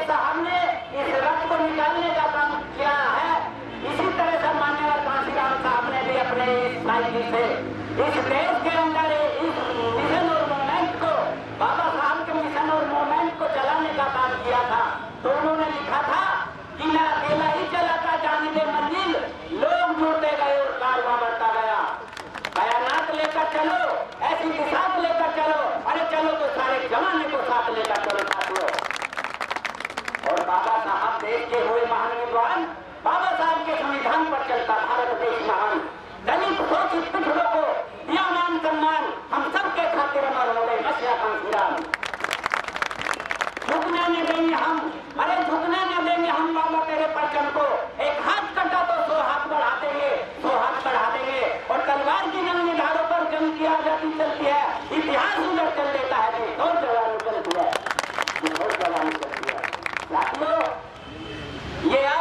साहब ने इस रथ को निकालने का काम किया है। इसी तरह से मान्यवर कांशीराम साहब ने भी अपने साइकिल से इस देश के अंदर इस मिशन और मूवमेंट को, बाबा साहब के मिशन और मूवमेंट को चलाने का काम किया था। तो उन्होंने लिखा था कि मैं अकेला ही चलाता जानिबे मंजिल, लोग जुड़ते गए और कारवां बढ़ता गया। बयानात लेकर चलो, ऐसी दिशा लेकर चलो, अरे चलो तो सारे जमाने को साथ लेकर चलो साथियों। और बाबा साहब देश के हुए महान विद्वान, बाबा साहब के संविधान पर चलता भारत देश महान। दलित शोषित पिछड़ों को दिया मान सम्मान, हम सबके खातिर अमर हो गए मसीहा कांशीराम। झुकने न देंगे हम, अरे झुकने न देंगे हम बाबा तेरे परचम को। एक हाथ कटा तो 100 हाथ बढ़ा देंगे, 100 हाथ बढ़ा देंगे। और तलवार की नंगी धारों पर जंग की आजादी चलती है, इतिहास उधर चल देता है, और जवानी चलती है, और जवानी चलती है। साथियों, ये